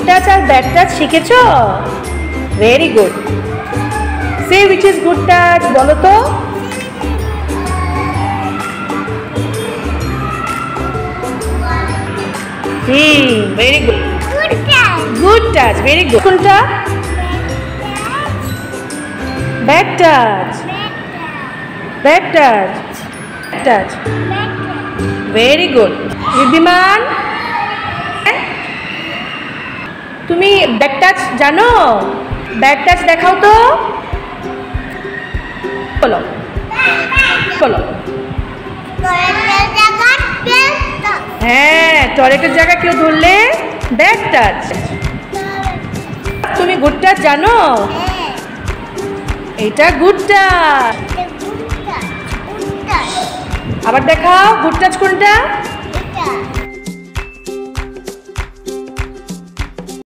Touch আর bad touch শিখেছো? Very good. সে হুইচ ইজ গুড টাচ বলো তো। Very good. Good touch, very good. কোনটা? Bad touch. Bad touch. Touch. Very good. Riddhiman, তুমি bad touch জানো? ব্যাড টাচ দেখাও তো। বলো বলো। হ্যাঁ, টয়লেটের জায়গা কেউ ধরলে ব্যাড টাচ। তুমি গুড টাচ জানো? এটা গুড টাচ। আবার দেখাও গুড টাচ কোনটা।